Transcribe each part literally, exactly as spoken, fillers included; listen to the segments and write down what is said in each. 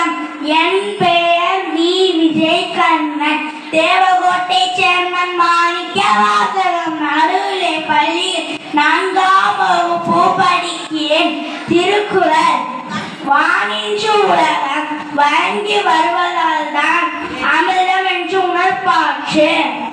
வணக்கம். என் பெயர் வி. விஜயகண்ணன். தேவகோட்டை சேர்மன் மாணிக்கவாசகம் நடுவிலே பள்ளியில் நான்காம் வகுப்பு படிக்கிறேன். திருக்குறள். வானின்று உலகம் வழங்கி வருவதால் தான் அமிர்தம் என்று உணர்ப்பாற்று.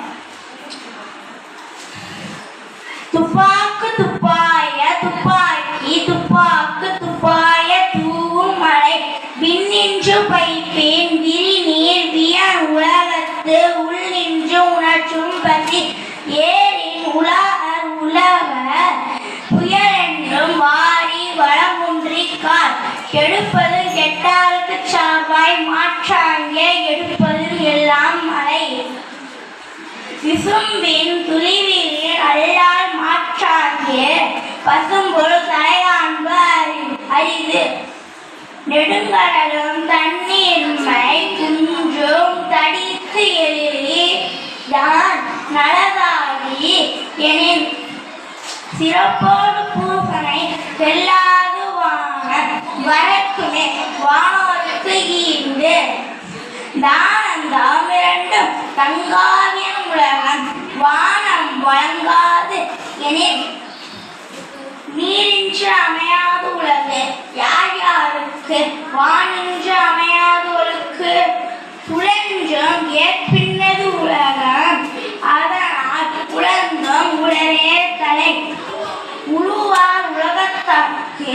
துப்பாக்கு துப்பாய துப்பாக்கி துப்பாக்கு துப்பாய தூவும் மழை விண்ணின்று பைப்பேன் விரி நீர் வியன் உலகத்து உள் நின்று உணர்ச்சும் பசி ஏரின் உலகர் உலக புயலென்றும் வாரி வளமுன்றி கார் கெடுப்பது கெட்டாருக்கு சாவாய் மாற்றாங்கே எடுப்பது எல்லாம் மழை விசும்பின் துளிவீரில் அல்லால் மாற்றாங்கே பசும்பொருள் தலைகாண்பு அரிது நெடுங்கடலும் தண்ணீர்மை குன்றும் தடித்து எழிலி யான் நலதாகி எனின் சிறப்போடு பூசனை செல்லாது வான வரக்குமே வானோருக்கு ஈண்டு தானந்தாம் இரண்டும் தங்காவிய உலகம் வானம் வழங்காது எனில் நீரின்று அமையாது உலகு யார் யாருக்கு வானின்று அமையாது ஒழுக்கு புலன்றும் ஏற்பின்னது உலகம் அதனால் உலர்ந்தும் உடனே தலை உருவார் உலகத்தாக்கு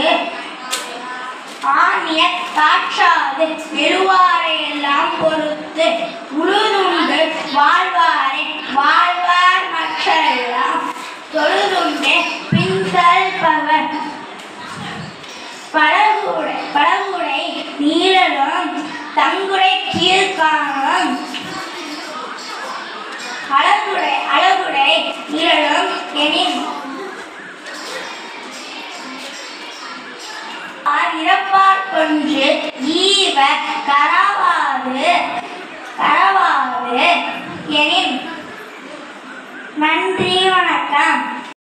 ஆணிய காற்றாது எழுவாரை எல்லாம் பொறுத்து உழுதுண்டு வாழ்வாரை வாழ்வார் மற்றெல்லாம் தொழுதுண்டு பின்சல் பவர் பழகுடை பழகுடை நீளலும் தங்குடை கீழ்காணும் அழகுடை அழகுடை நீளலும் எனின் இறப்பார் கொன்று ஈவ கரவாது